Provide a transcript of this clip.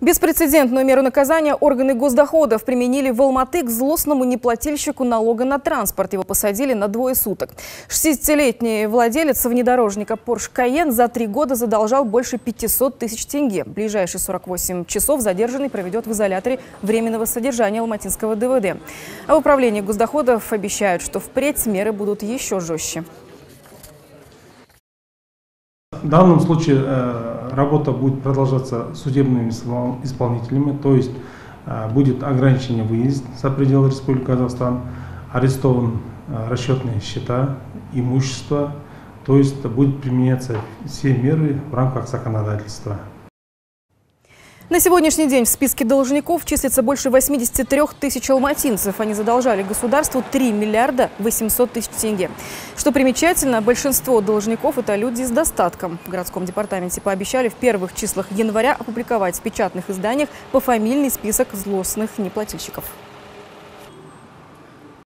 Беспрецедентную меру наказания органы госдоходов применили в Алматы к злостному неплательщику налога на транспорт. Его посадили на 2 суток. 60-летний владелец внедорожника Porsche Cayenne за 3 года задолжал больше 500 тысяч тенге. Ближайшие 48 часов задержанный проведет в изоляторе временного содержания алматинского ДВД. А в управлении госдоходов обещают, что впредь меры будут еще жестче. В данном случае работа будет продолжаться судебными исполнителями, то есть будет ограничение выезда за пределы Республики Казахстан, арестован расчетные счета, имущество, то есть будет применяться все меры в рамках законодательства. На сегодняшний день в списке должников числится больше 83 тысяч алматинцев. Они задолжали государству 3 миллиарда 800 тысяч тенге. Что примечательно, большинство должников – это люди с достатком. В городском департаменте пообещали в первых числах января опубликовать в печатных изданиях пофамильный список злостных неплательщиков.